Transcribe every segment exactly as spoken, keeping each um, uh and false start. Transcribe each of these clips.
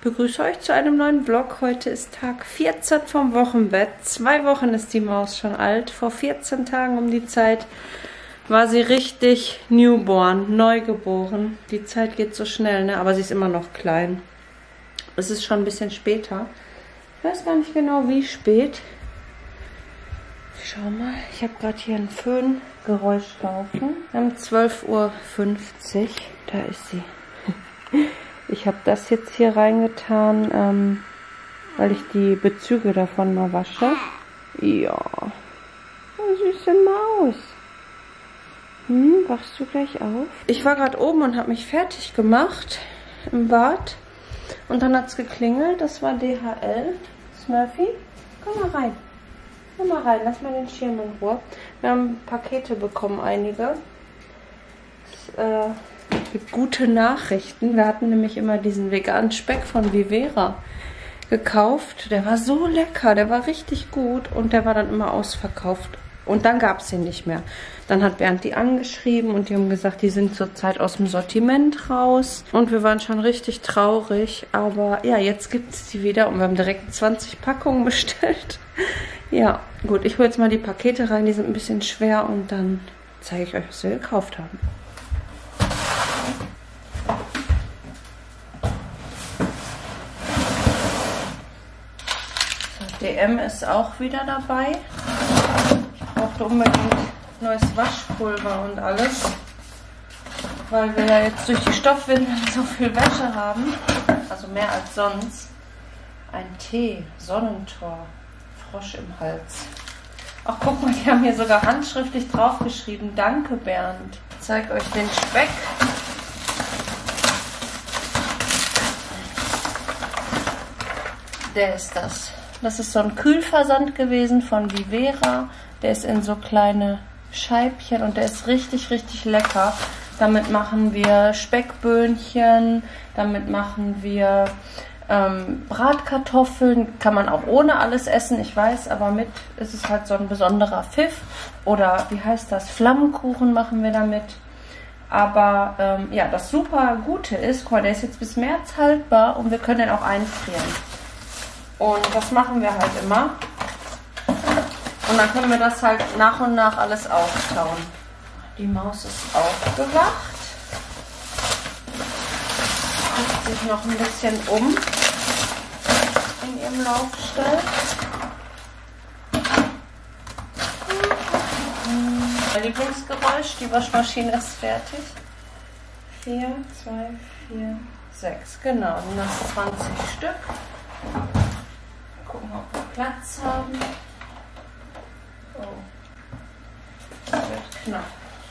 begrüße euch zu einem neuen Vlog. Heute ist Tag vierzehn vom Wochenbett. Zwei Wochen ist die Maus schon alt. Vor vierzehn Tagen um die Zeit war sie richtig newborn, neugeboren. Die Zeit geht so schnell, ne? Aber sie ist immer noch klein. Es ist schon ein bisschen später. Ich weiß gar nicht genau, wie spät. Schau mal, ich habe gerade hier ein Föhngeräusch laufen. Wir haben zwölf Uhr fünfzig. Da ist sie. Ich habe das jetzt hier reingetan, ähm, weil ich die Bezüge davon mal wasche. Ja. Oh, süße Maus. Hm, wachst du gleich auf? Ich war gerade oben und habe mich fertig gemacht im Bad. Und dann hat es geklingelt. Das war D H L. Smurfy, komm mal rein. Komm mal rein, lass mal den Schirm in Ruhe. Wir haben Pakete bekommen, einige. Das, äh, gibt gute Nachrichten. Wir hatten nämlich immer diesen veganen Speck von Vivera gekauft. Der war so lecker, der war richtig gut und der war dann immer ausverkauft. Und dann gab es ihn nicht mehr. Dann hat Bernd die angeschrieben und die haben gesagt, die sind zurzeit aus dem Sortiment raus. Und wir waren schon richtig traurig. Aber ja, jetzt gibt es sie wieder und wir haben direkt zwanzig Packungen bestellt. Ja, gut, ich hole jetzt mal die Pakete rein. Die sind ein bisschen schwer und dann zeige ich euch, was wir gekauft haben. D M ist auch wieder dabei. Ich brauchte unbedingt neues Waschpulver und alles, weil wir ja jetzt durch die Stoffwindeln so viel Wäsche haben, also mehr als sonst. Ein Tee, Sonnentor, Frosch im Hals. Ach, guck mal, die haben hier sogar handschriftlich draufgeschrieben. Danke, Bernd. Ich zeige euch den Speck. Der ist das. Das ist so ein Kühlversand gewesen von Vivera. Der ist in so kleine Scheibchen und der ist richtig, richtig lecker. Damit machen wir Speckböhnchen, damit machen wir ähm, Bratkartoffeln. Kann man auch ohne alles essen, ich weiß, aber mit ist es halt so ein besonderer Pfiff. Oder wie heißt das? Flammenkuchen machen wir damit. Aber ähm, ja, das super Gute ist, guck mal, der ist jetzt bis März haltbar und wir können den auch einfrieren. Und das machen wir halt immer. Und dann können wir das halt nach und nach alles auftauen. Die Maus ist aufgewacht. Guckt sich noch ein bisschen um in ihrem Laufstall. Mein Lieblingsgeräusch, die Waschmaschine ist fertig. vier, zwei, vier, sechs. Genau, dann das zwanzig Stück. Gucken, ob wir Platz haben. Oh. Das wird knapp.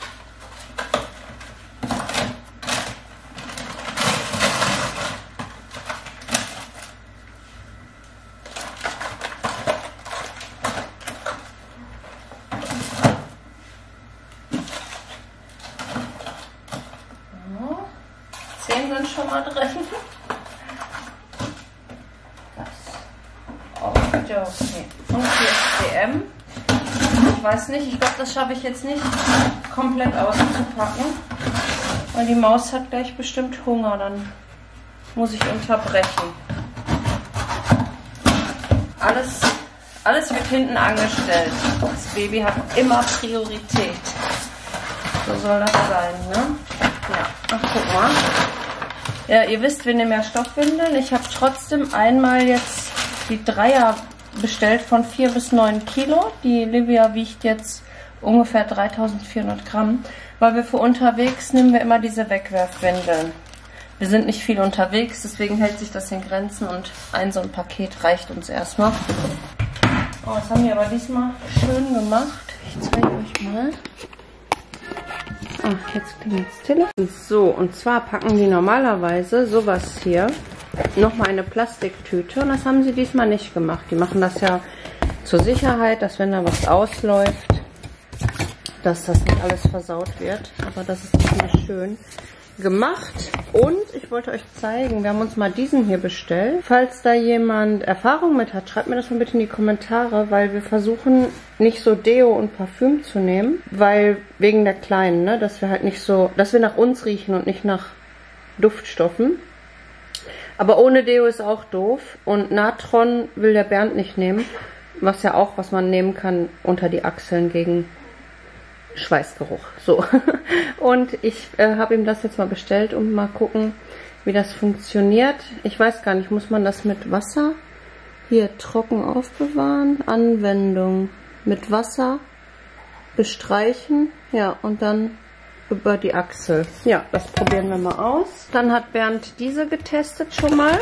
So. Zehn sind schon mal drin. Okay. Und hier ist D M. Ich weiß nicht, ich glaube, das schaffe ich jetzt nicht komplett auszupacken. Weil die Maus hat gleich bestimmt Hunger, dann muss ich unterbrechen. Alles, alles wird hinten angestellt. Das Baby hat immer Priorität. So soll das sein, ne? Ja, ach guck mal. Ja, ihr visst, wir nehmen ja Stoffwindeln. Ich habe trotzdem einmal jetzt die Dreier bestellt von vier bis neun Kilo. Die Livia wiegt jetzt ungefähr dreitausendvierhundert Gramm, weil wir für unterwegs nehmen wir immer diese Wegwerfwindeln. Wir sind nicht viel unterwegs, deswegen hält sich das in Grenzen und ein so ein Paket reicht uns erstmal. Oh, das haben wir aber diesmal schön gemacht. Ich zeige euch mal. Ach, jetzt klingelt das Telefon. So, und zwar packen die normalerweise sowas hier nochmal eine Plastiktüte und das haben sie diesmal nicht gemacht. Die machen das ja zur Sicherheit, dass wenn da was ausläuft, dass das nicht alles versaut wird. Aber das ist diesmal schön gemacht. Und ich wollte euch zeigen, wir haben uns mal diesen hier bestellt. Falls da jemand Erfahrung mit hat, schreibt mir das mal bitte in die Kommentare, weil wir versuchen nicht so Deo und Parfüm zu nehmen, weil wegen der Kleinen, ne, dass wir halt nicht so, dass wir nach uns riechen und nicht nach Duftstoffen. Aber ohne Deo ist auch doof. Und Natron will der Bernd nicht nehmen. Was ja auch, was man nehmen kann unter die Achseln gegen Schweißgeruch. So. Und ich äh, habe ihm das jetzt mal bestellt und mal gucken, wie das funktioniert. Ich weiß gar nicht, muss man das mit Wasser hier trocken aufbewahren? Anwendung. Mit Wasser bestreichen. Ja, und dann über die Achsel. Ja, das probieren wir mal aus. Dann hat Bernd diese getestet schon mal.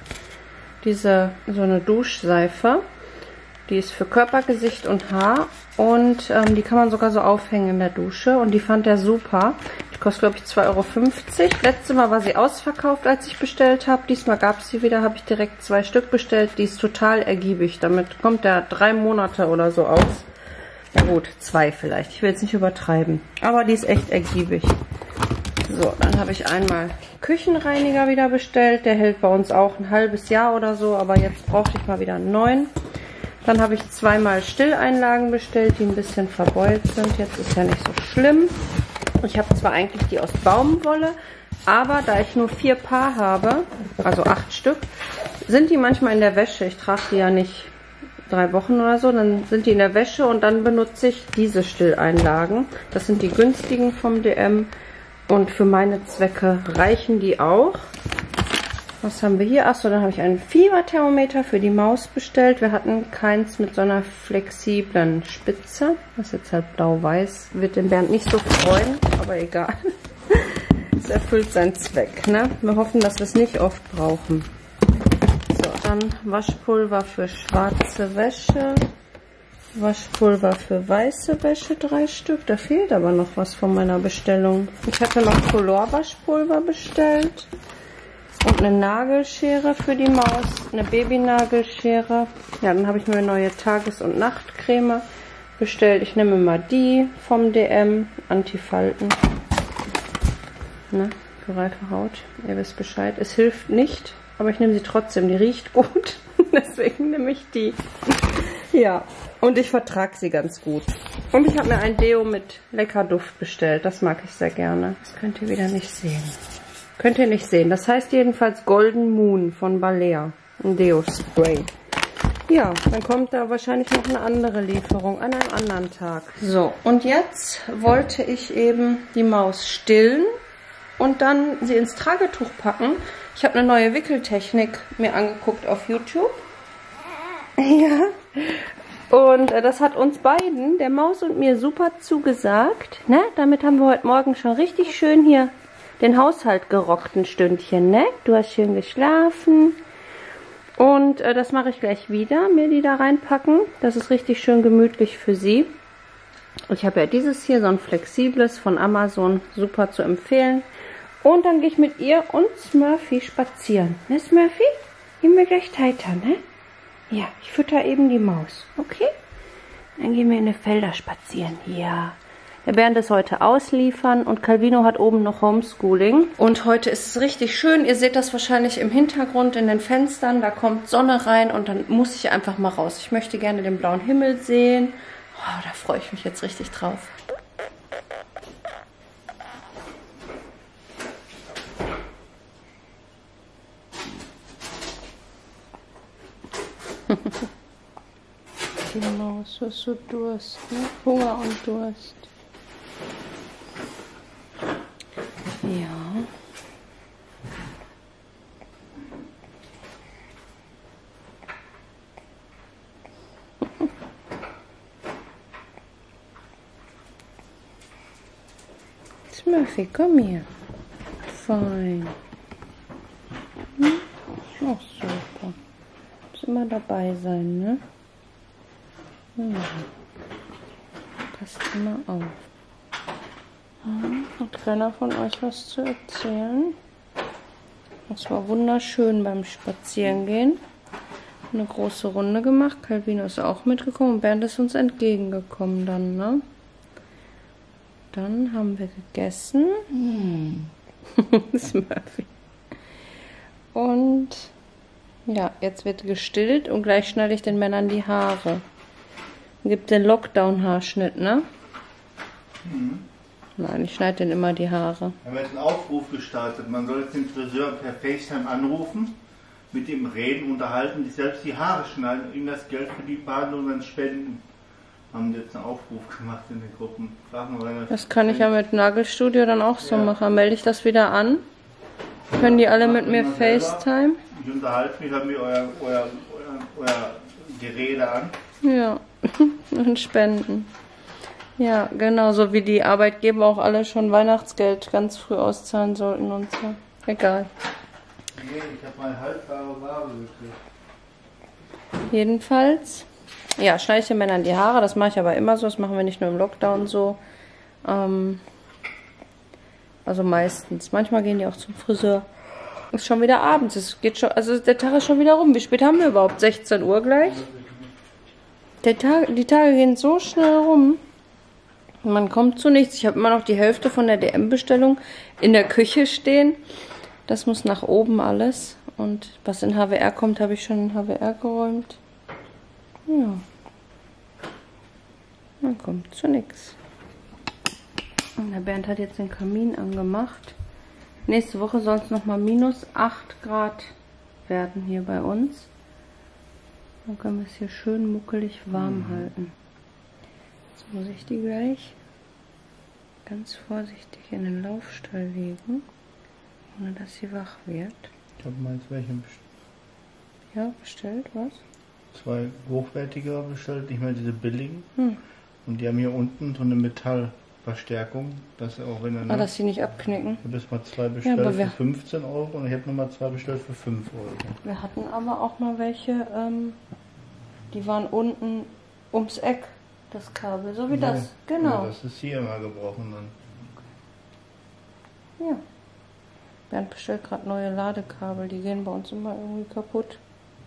Diese, so eine Duschseife. Die ist für Körper, Gesicht und Haar. Und ähm, die kann man sogar so aufhängen in der Dusche. Und die fand er super. Die kostet, glaube ich, zwei Euro fünfzig. Letztes Mal war sie ausverkauft, als ich bestellt habe. Diesmal gab es sie wieder, habe ich direkt zwei Stück bestellt. Die ist total ergiebig. Damit kommt er drei Monate oder so aus. Ja gut, zwei vielleicht. Ich will jetzt nicht übertreiben. Aber die ist echt ergiebig. So, dann habe ich einmal Küchenreiniger wieder bestellt. Der hält bei uns auch ein halbes Jahr oder so. Aber jetzt brauchte ich mal wieder einen neuen. Dann habe ich zweimal Stilleinlagen bestellt, die ein bisschen verbeult sind. Jetzt ist ja nicht so schlimm. Ich habe zwar eigentlich die aus Baumwolle, aber da ich nur vier Paar habe, also acht Stück, sind die manchmal in der Wäsche. Ich trage die ja nicht drei Wochen oder so, dann sind die in der Wäsche und dann benutze ich diese Stilleinlagen. Das sind die günstigen vom D M und für meine Zwecke reichen die auch. Was haben wir hier? Achso, dann habe ich einen Fieberthermometer für die Maus bestellt. Wir hatten keins mit so einer flexiblen Spitze. Das ist jetzt halt blau-weiß. Wird den Bernd nicht so freuen, aber egal. Es erfüllt seinen Zweck, ne? Wir hoffen, dass wir es nicht oft brauchen. So, dann Waschpulver für schwarze Wäsche. Waschpulver für weiße Wäsche, drei Stück. Da fehlt aber noch was von meiner Bestellung. Ich hatte noch Color-Waschpulver bestellt. Und eine Nagelschere für die Maus, eine Babynagelschere. Ja, dann habe ich mir eine neue Tages- und Nachtcreme bestellt. Ich nehme mal die vom D M, Antifalten. Ne, für reife Haut, ihr wisst Bescheid. Es hilft nicht, aber ich nehme sie trotzdem, die riecht gut. Deswegen nehme ich die. Ja, und ich vertrage sie ganz gut. Und ich habe mir ein Deo mit lecker Duft bestellt, das mag ich sehr gerne. Das könnt ihr wieder nicht sehen. Könnt ihr nicht sehen. Das heißt jedenfalls Golden Moon von Balea. Ein Deo-Spray. Ja, dann kommt da wahrscheinlich noch eine andere Lieferung an einem anderen Tag. So, und jetzt wollte ich eben die Maus stillen und dann sie ins Tragetuch packen. Ich habe eine neue Wickeltechnik mir angeguckt auf YouTube. Ja. Und äh, das hat uns beiden, der Maus und mir, super zugesagt. Ne? Damit haben wir heute Morgen schon richtig schön hier den Haushalt gerockt ein Stündchen, ne? Du hast schön geschlafen. Und äh, das mache ich gleich wieder, mir die da reinpacken. Das ist richtig schön gemütlich für sie. Ich habe ja dieses hier, so ein flexibles von Amazon, super zu empfehlen. Und dann gehe ich mit ihr und Smurfy spazieren. Ne, Smurfy? Gehen wir gleich weiter, ne? Ja, ich fütter eben die Maus, okay? Dann gehen wir in die Felder spazieren, ja. Der Bernd ist heute ausliefern und Calvino hat oben noch Homeschooling. Und heute ist es richtig schön. Ihr seht das wahrscheinlich im Hintergrund in den Fenstern. Da kommt Sonne rein und dann muss ich einfach mal raus. Ich möchte gerne den blauen Himmel sehen. Oh, da freue ich mich jetzt richtig drauf. Die Maus, hast so Durst, ne? Hunger und Durst. Ja. Smurfy, komm hier. Fein. Hm? Ach, super. Muss immer dabei sein, ne? Hm. Passt immer auf. Hat keiner von euch was zu erzählen? Es war wunderschön beim Spazierengehen. Eine große Runde gemacht. Calvino ist auch mitgekommen und Bernd ist uns entgegengekommen dann, ne? Dann haben wir gegessen. Hm. Smurfy. Und ja, jetzt wird gestillt und gleich schneide ich den Männern die Haare. Gibt den Lockdown-Haarschnitt, ne? Mhm. Nein, ich schneide denen immer die Haare. Wir haben jetzt einen Aufruf gestartet. Man soll jetzt den Friseur per FaceTime anrufen mit ihm reden, unterhalten, die selbst die Haare schneiden, ihm das Geld für die Behandlung dann spenden. Haben jetzt einen Aufruf gemacht in den Gruppen. Fragen wir, das kann ich ja mit Nagelstudio dann auch so ja. machen. Melde ich das wieder an? Können die alle mit mir FaceTime? Ich unterhalte mich, höre mir euer, euer, euer, euer Gerede an. Ja, und spenden. Ja, genau, so wie die Arbeitgeber auch alle schon Weihnachtsgeld ganz früh auszahlen sollten und so. Egal. Nee, ich habe meine haltbare Ware gekriegt. Jedenfalls, ja, schneide ich den Männern die Haare. Das mache ich aber immer so. Das machen wir nicht nur im Lockdown so. Ähm, also meistens. Manchmal gehen die auch zum Friseur. Ist schon wieder abends. Es geht schon, also der Tag ist schon wieder rum. Wie spät haben wir überhaupt? sechzehn Uhr gleich? Der Tag, die Tage gehen so schnell rum. Man kommt zu nichts. Ich habe immer noch die Hälfte von der D M-Bestellung in der Küche stehen. Das muss nach oben alles. Und was in H W R kommt, habe ich schon in H W R geräumt. Ja. Man kommt zu nichts. Und der Bernd hat jetzt den Kamin angemacht. Nächste Woche soll es nochmal minus acht Grad werden hier bei uns. Dann können wir es hier schön muckelig warm mhm. halten. Jetzt muss ich die gleich ganz vorsichtig in den Laufstall legen, ohne dass sie wach wird. Ich habe mal welche bestellt. Ja, bestellt, was? Zwei hochwertige bestellt, nicht mehr diese billigen. Hm. Und die haben hier unten so eine Metallverstärkung, dass auch wenn er. Ah, dass sie nicht abknicken. Ich habe jetzt mal zwei bestellt ja, für fünfzehn Euro und ich habe nochmal zwei bestellt für fünf Euro. Wir hatten aber auch mal welche, ähm, die waren unten ums Eck, das Kabel, so wie ja, das. Genau. Ja, das ist hier immer gebrochen dann. Ja. Bernd bestellt gerade neue Ladekabel, die gehen bei uns immer irgendwie kaputt.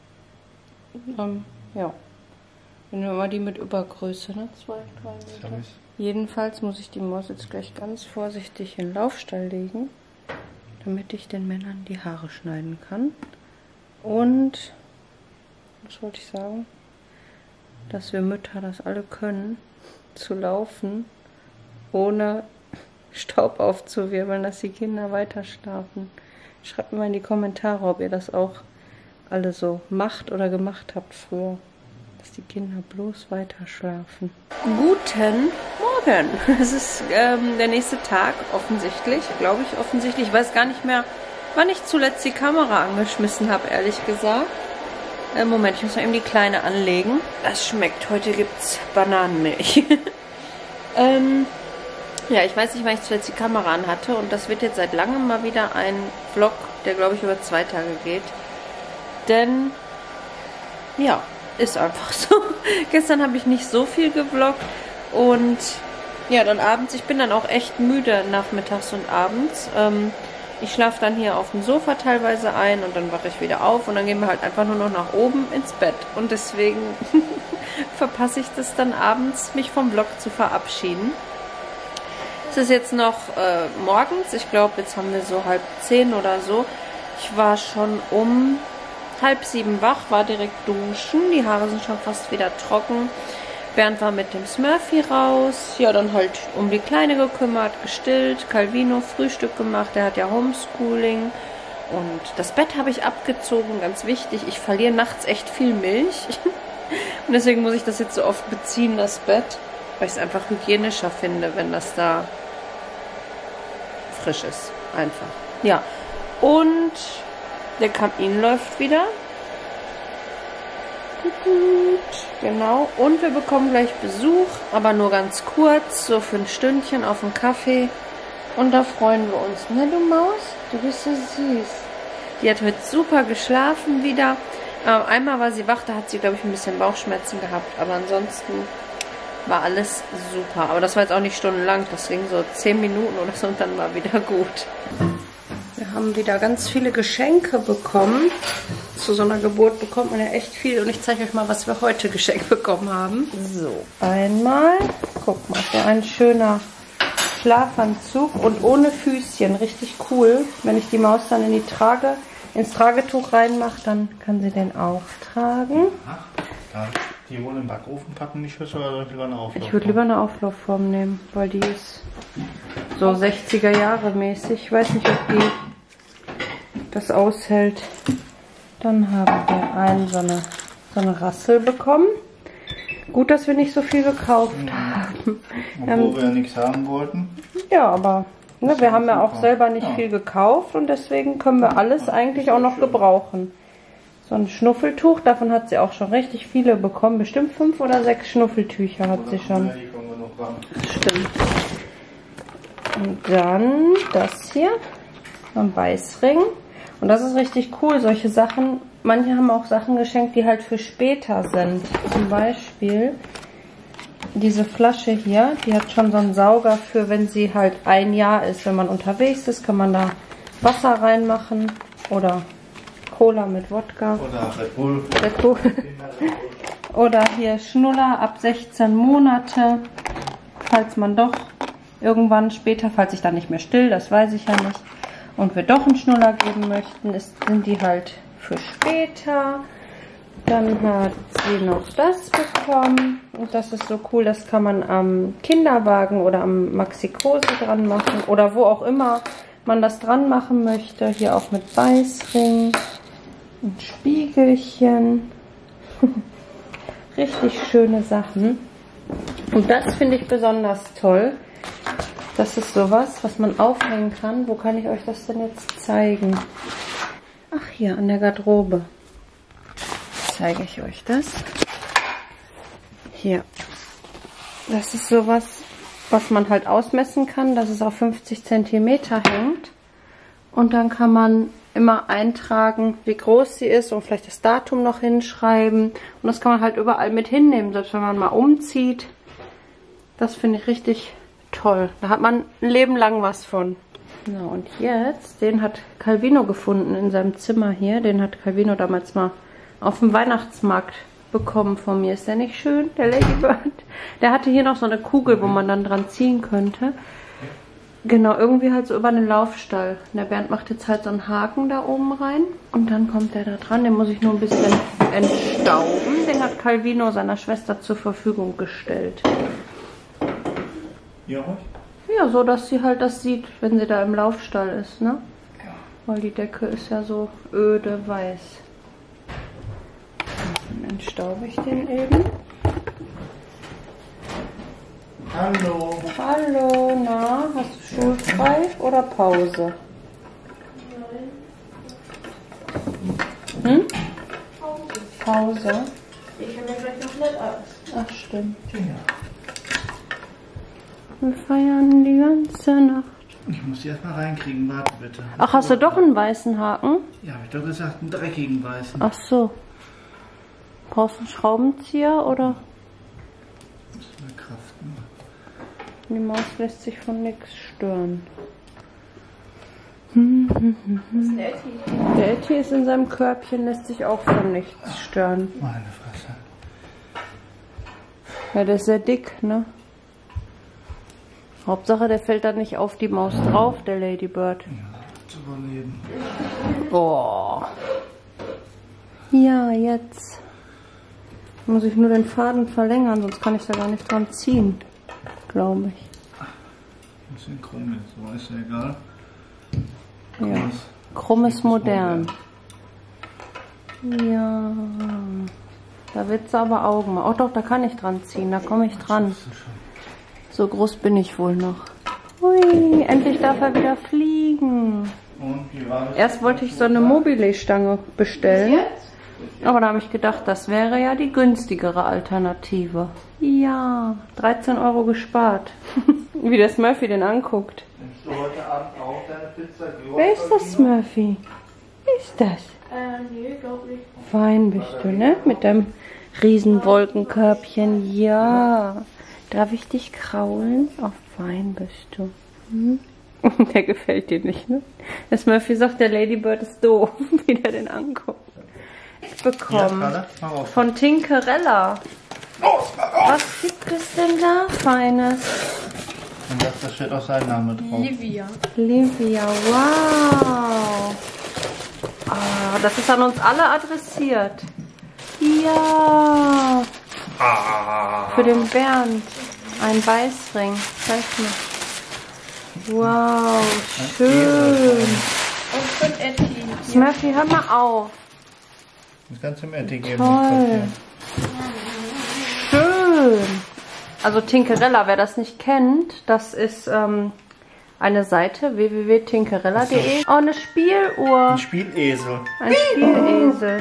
Ähm, ja. Wir nehmen immer die mit Übergröße, ne? Zwei, drei Meter. Jedenfalls muss ich die Maus jetzt gleich ganz vorsichtig in den Laufstall legen, damit ich den Männern die Haare schneiden kann. Und, was wollte ich sagen? Dass wir Mütter das alle können, zu laufen, ohne Staub aufzuwirbeln, dass die Kinder weiter schlafen. Schreibt mir mal in die Kommentare, ob ihr das auch alle so macht oder gemacht habt früher. Dass die Kinder bloß weiter schlafen. Guten Morgen! Es ist ähm, der nächste Tag, offensichtlich, glaube ich offensichtlich. Ich weiß gar nicht mehr, wann ich zuletzt die Kamera angeschmissen habe, ehrlich gesagt. Äh, Moment, ich muss mal eben die Kleine anlegen. Das schmeckt. Heute gibt es Bananenmilch. ähm... Ja, ich weiß nicht, wann ich zuletzt die Kamera an hatte und das wird jetzt seit langem mal wieder ein Vlog, der glaube ich über zwei Tage geht. Denn, ja, ist einfach so. Gestern habe ich nicht so viel gevloggt und ja, dann abends, ich bin dann auch echt müde nachmittags und abends. Ähm, ich schlafe dann hier auf dem Sofa teilweise ein und dann wache ich wieder auf und dann gehen wir halt einfach nur noch nach oben ins Bett. Und deswegen verpasse ich das dann abends, mich vom Vlog zu verabschieden. Es ist jetzt noch äh, morgens, ich glaube, jetzt haben wir so halb zehn oder so. Ich war schon um halb sieben wach, war direkt duschen, die Haare sind schon fast wieder trocken. Bernd war mit dem Smurfy raus, ja, dann halt um die Kleine gekümmert, gestillt, Calvino Frühstück gemacht, der hat ja Homeschooling. Und das Bett habe ich abgezogen, ganz wichtig, ich verliere nachts echt viel Milch. Und deswegen muss ich das jetzt so oft beziehen, das Bett. Weil ich es einfach hygienischer finde, wenn das da frisch ist. Einfach. Ja. Und der Kamin läuft wieder. Genau. Und wir bekommen gleich Besuch, aber nur ganz kurz, so für ein Stündchen auf einen Kaffee. Und da freuen wir uns. Ne, du Maus? Du bist so süß. Die hat heute super geschlafen wieder. Äh, einmal war sie wach, da hat sie, glaube ich, ein bisschen Bauchschmerzen gehabt. Aber ansonsten war alles super. Aber das war jetzt auch nicht stundenlang. Das ging so zehn Minuten oder so und dann war wieder gut. Wir haben wieder ganz viele Geschenke bekommen. Zu so einer Geburt bekommt man ja echt viel. Und ich zeige euch mal, was wir heute geschenkt bekommen haben. So, einmal, guck mal, so ein schöner Schlafanzug und ohne Füßchen. Richtig cool. Wenn ich die Maus dann in die Trage, ins Tragetuch reinmache, dann kann sie den auftragen. Ach, da. Die wohl im Backofen packen, die Schüssel, oder lieber eine Auflaufform? Ich würde lieber eine Auflaufform nehmen, weil die ist so sechziger Jahre mäßig. Ich weiß nicht, ob die das aushält. Dann haben wir einen, so eine, so eine Rassel bekommen. Gut, dass wir nicht so viel gekauft mhm. haben. Obwohl ähm, wir ja nichts haben wollten. Ja, aber ne, wir haben ja auch selber nicht ja. viel gekauft und deswegen können wir alles eigentlich auch noch schön. gebrauchen. So ein Schnuffeltuch, davon hat sie auch schon richtig viele bekommen. Bestimmt fünf oder sechs Schnuffeltücher hat sie schon. Stimmt. Und dann das hier, so ein Beißring. Und das ist richtig cool, solche Sachen. Manche haben auch Sachen geschenkt, die halt für später sind. Zum Beispiel diese Flasche hier, die hat schon so einen Sauger für, wenn sie halt ein Jahr ist. Wenn man unterwegs ist, kann man da Wasser reinmachen oder Cola mit Wodka. Oder Red Bull. Red Bull. Oder hier Schnuller ab sechzehn Monate. Falls man doch irgendwann später, falls ich dann nicht mehr still, das weiß ich ja nicht, und wir doch einen Schnuller geben möchten, ist, sind die halt für später. Dann hat sie noch das bekommen. Und das ist so cool, das kann man am Kinderwagen oder am Maxi-Cosi dran machen. Oder wo auch immer man das dran machen möchte. Hier auch mit Beißring und Spiegelchen. Richtig schöne Sachen. Und das finde ich besonders toll. Das ist sowas, was man aufhängen kann. Wo kann ich euch das denn jetzt zeigen? Ach, hier an der Garderobe. Zeige ich euch das. Hier. Das ist sowas, was man halt ausmessen kann, dass es auf fünfzig Zentimeter hängt. Und dann kann man immer eintragen, wie groß sie ist und vielleicht das Datum noch hinschreiben. Und das kann man halt überall mit hinnehmen, selbst wenn man mal umzieht. Das finde ich richtig toll. Da hat man ein Leben lang was von. Na, und jetzt, den hat Calvino gefunden in seinem Zimmer hier. Den hat Calvino damals mal auf dem Weihnachtsmarkt bekommen von mir. Ist der nicht schön, der Ladybird? Der hatte hier noch so eine Kugel, wo man dann dran ziehen könnte. Genau, irgendwie halt so über den Laufstall. Der Bernd macht jetzt halt so einen Haken da oben rein. Und dann kommt der da dran. Den muss ich nur ein bisschen entstauben. Den hat Calvino seiner Schwester zur Verfügung gestellt. Ja, ja, so dass sie halt das sieht, wenn sie da im Laufstall ist, ne? Ja. Weil die Decke ist ja so öde weiß. Dann entstaube ich den eben. Hallo. Hallo, na, hast du schulfrei oder Pause? Hm? Pause. Pause? Ich habe ja gleich noch nicht aus. Ach, stimmt. Ja. Wir feiern die ganze Nacht. Ich muss die erstmal reinkriegen, warte bitte. Ach, hast du doch einen weißen Haken? Ja, habe ich doch gesagt, einen dreckigen weißen. Ach so. Brauchst du einen Schraubenzieher oder? Das ist eine Kraft. Die Maus lässt sich von nichts stören. Hm, hm, hm, hm. Was ist der Etty? Der Etty ist in seinem Körbchen, lässt sich auch von nichts stören. Meine Fresse. Ja, der ist sehr dick, ne? Hauptsache, der fällt da nicht auf die Maus drauf, der Ladybird. Ja, zu überleben. Oh. Ja, jetzt muss ich nur den Faden verlängern, sonst kann ich da gar nicht dran ziehen, glaube ich. Ein bisschen krumm jetzt, aber ist ja egal. Krumm ja, ist, krumm ist modern. modern. Ja, da wird es aber Augen machen. Oh doch, da kann ich dran ziehen, da komme ich dran. So groß bin ich wohl noch. Hui, endlich darf er wieder fliegen. Und wie war das? Erst wollte ich so eine Mobile-Stange bestellen. Aber da habe ich gedacht, das wäre ja die günstigere Alternative. Ja, dreizehn Euro gespart. Wie der Smurfy den anguckt. Nimmst du heute Abend auch deine Pizza? Wer ist das, Smurfy? Wer ist das? Äh, nee, glaub nicht. Fein bist du, ne? Mit deinem riesen Wolkenkörbchen. Ja. Darf ich dich kraulen? Oh, fein bist du. Hm? Der gefällt dir nicht, ne? Der Smurfy sagt, der Ladybird ist doof, wie der den anguckt. Ich bekommen ja, von Tinkerella. Was gibt es denn da Feines? Und das, da steht auch sein Name drauf. Livia. Livia, wow. Ah, das ist an uns alle adressiert. Ja. Ah. Für den Bernd. Ein Beißring. Zeig mal. Wow, schön. Und von Etty. Smurfy, hör mal auf. Das kannst du mir geben. Toll. Schön. Also Tinkerella, wer das nicht kennt, das ist ähm, eine Seite w w w punkt tinkerella punkt de. Oh, eine Spieluhr. Ein Spielesel. Ein Spielesel.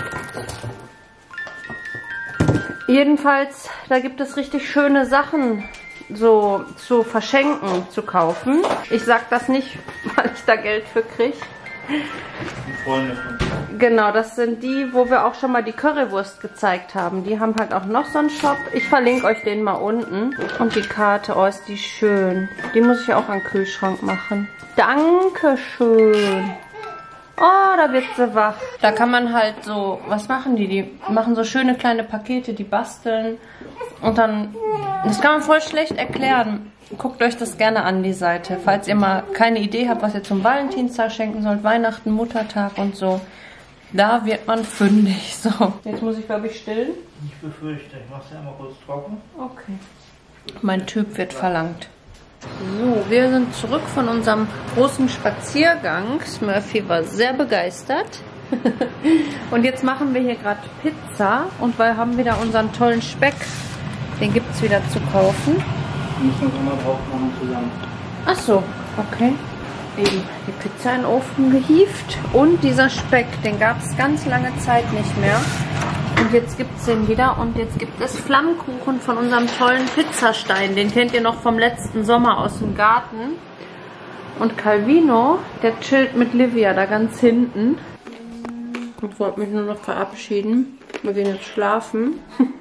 Jedenfalls, da gibt es richtig schöne Sachen so zu verschenken, zu kaufen. Ich sag das nicht, weil ich da Geld für kriege. Freunde von. Genau, das sind die, wo wir auch schon mal die Currywurst gezeigt haben. Die haben halt auch noch so einen Shop. Ich verlinke euch den mal unten. Und die Karte, oh, ist die schön. Die muss ich auch an den Kühlschrank machen. Dankeschön. Oh, da wird sie wach. Da kann man halt so, was machen die? Die machen so schöne kleine Pakete, die basteln. Und dann, das kann man voll schlecht erklären. Guckt euch das gerne an, die Seite. Falls ihr mal keine Idee habt, was ihr zum Valentinstag schenken sollt, Weihnachten, Muttertag und so. Da wird man fündig. So, jetzt muss ich, glaube ich, stillen. Ich befürchte, ich mache es ja einmal kurz trocken. Okay. Mein Typ wird verlangt. So, wir sind zurück von unserem großen Spaziergang. Smurfy war sehr begeistert. Und jetzt machen wir hier gerade Pizza. Und wir haben wieder unseren tollen Speck. Den gibt es wieder zu kaufen. Müssen wir mal drauf machen zusammen. Ach so, okay. Eben die Pizza in den Ofen gehievt. Und dieser Speck, den gab es ganz lange Zeit nicht mehr. Und jetzt gibt es den wieder. Und jetzt gibt es Flammkuchen von unserem tollen Pizzastein. Den kennt ihr noch vom letzten Sommer aus dem Garten. Und Calvino, der chillt mit Livia da ganz hinten. Ich wollte mich nur noch verabschieden. Wir gehen jetzt schlafen.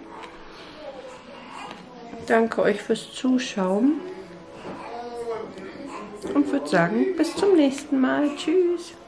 Danke euch fürs Zuschauen. Und würde sagen, bis zum nächsten Mal. Tschüss.